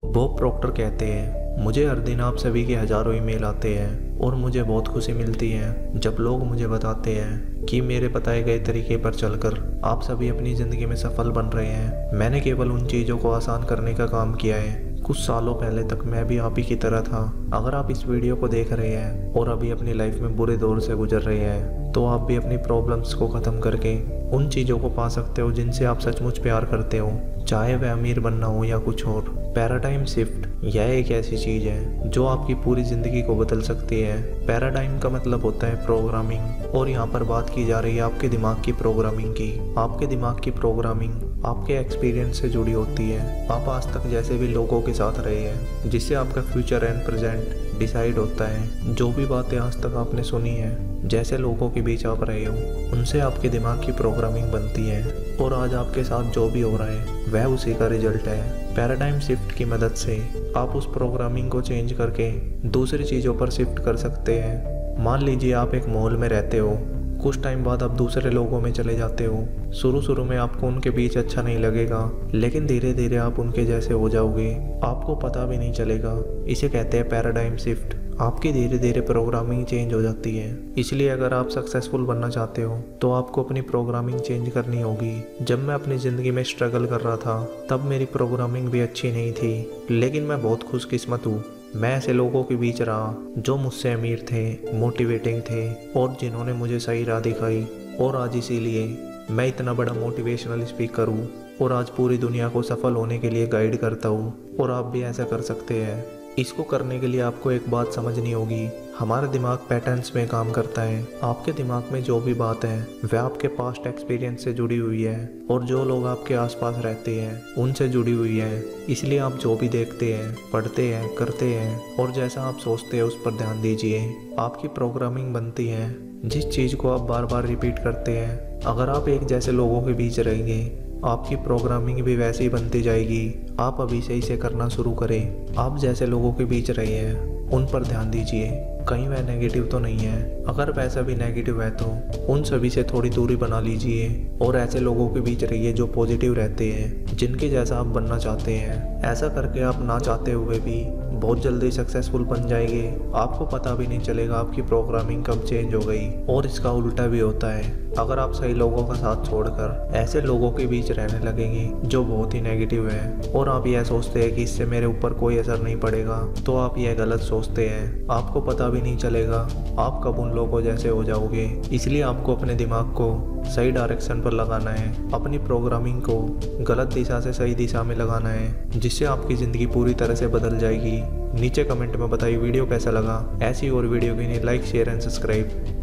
Bob Procter कहते हैं, मुझे हर दिन आप सभी के हजारों ईमेल आते हैं और मुझे बहुत खुशी मिलती है जब लोग मुझे बताते हैं कि मेरे बताए गए तरीके पर चलकर आप सभी अपनी ज़िंदगी में सफल बन रहे हैं। मैंने केवल उन चीज़ों को आसान करने का काम किया है। कुछ सालों पहले तक मैं भी आप ही की तरह था। अगर आप इस वीडियो को देख रहे हैं और अभी अपनी लाइफ में बुरे दौर से गुजर रहे हैं तो आप भी अपनी प्रॉब्लम्स को ख़त्म करके उन चीज़ों को पा सकते हो जिनसे आप सचमुच प्यार करते हो, चाहे वह अमीर बनना हो या कुछ और। पैराडाइम शिफ्ट यह एक ऐसी चीज़ है जो आपकी पूरी ज़िंदगी को बदल सकती है। पैराडाइम का मतलब होता है प्रोग्रामिंग, और यहाँ पर बात की जा रही है आपके दिमाग की प्रोग्रामिंग की। आपके दिमाग की प्रोग्रामिंग आपके एक्सपीरियंस से जुड़ी होती है। आप आज तक जैसे भी लोगों के साथ रहे हैं जिससे आपका फ्यूचर एंड प्रेजेंट डिसाइड होता है। जो भी बातें आज तक आपने सुनी है, जैसे लोगों के बीच आप रहे हो, उनसे आपके दिमाग की प्रोग्रामिंग बनती है और आज आपके साथ जो भी हो रहा है वह उसी का रिजल्ट है। पैराडाइम शिफ्ट की मदद से आप उस प्रोग्रामिंग को चेंज करके दूसरी चीज़ों पर शिफ्ट कर सकते हैं। मान लीजिए आप एक मॉल में रहते हो, कुछ टाइम बाद आप दूसरे लोगों में चले जाते हो। शुरू में आपको उनके बीच अच्छा नहीं लगेगा, लेकिन धीरे धीरे आप उनके जैसे हो जाओगे, आपको पता भी नहीं चलेगा। इसे कहते हैं पैराडाइम शिफ्ट। आपकी धीरे धीरे प्रोग्रामिंग चेंज हो जाती है। इसलिए अगर आप सक्सेसफुल बनना चाहते हो तो आपको अपनी प्रोग्रामिंग चेंज करनी होगी। जब मैं अपनी ज़िंदगी में स्ट्रगल कर रहा था तब मेरी प्रोग्रामिंग भी अच्छी नहीं थी, लेकिन मैं बहुत खुशकिस्मत हूँ। मैं ऐसे लोगों के बीच रहा जो मुझसे अमीर थे, मोटिवेटिंग थे और जिन्होंने मुझे सही राह दिखाई, और आज इसीलिए मैं इतना बड़ा मोटिवेशनल स्पीकर हूँ और आज पूरी दुनिया को सफल होने के लिए गाइड करता हूँ। और आप भी ऐसा कर सकते हैं। इसको करने के लिए आपको एक बात समझनी होगी, हमारा दिमाग पैटर्न्स में काम करता है। आपके दिमाग में जो भी बात है वह आपके पास्ट एक्सपीरियंस से जुड़ी हुई है और जो लोग आपके आसपास रहते हैं उनसे जुड़ी हुई है। इसलिए आप जो भी देखते हैं, पढ़ते हैं, करते हैं और जैसा आप सोचते हैं उस पर ध्यान दीजिए। आपकी प्रोग्रामिंग बनती है जिस चीज़ को आप बार बार रिपीट करते हैं। अगर आप एक जैसे लोगों के बीच रहेंगे, आपकी प्रोग्रामिंग भी वैसे ही बनती जाएगी। आप अभी से इसे करना शुरू करें। आप जैसे लोगों के बीच रहे हैं उन पर ध्यान दीजिए, कहीं वह नेगेटिव तो नहीं है। अगर वैसा भी नेगेटिव है तो उन सभी से थोड़ी दूरी बना लीजिए और ऐसे लोगों के बीच रहिए जो पॉजिटिव रहते हैं, जिनके जैसा आप बनना चाहते हैं। ऐसा करके आप ना चाहते हुए भी बहुत जल्दी सक्सेसफुल बन जाएंगे। आपको पता भी नहीं चलेगा आपकी प्रोग्रामिंग कब चेंज हो गई। और इसका उल्टा भी होता है, अगर आप सही लोगों का साथ छोड़कर ऐसे लोगों के बीच रहने लगेंगे जो बहुत ही नेगेटिव है और आप यह सोचते हैं कि इससे मेरे ऊपर कोई असर नहीं पड़ेगा, तो आप यह गलत सोचते हैं। आपको पता भी नहीं चलेगा आप कब उन लोगों जैसे हो जाओगे। इसलिए आपको अपने दिमाग को सही डायरेक्शन पर लगाना है, अपनी प्रोग्रामिंग को गलत दिशा से सही दिशा में लगाना है, जिससे आपकी ज़िंदगी पूरी तरह से बदल जाएगी। नीचे कमेंट में बताइए वीडियो कैसा लगा। ऐसी और वीडियो के लिए लाइक, शेयर एंड सब्सक्राइब।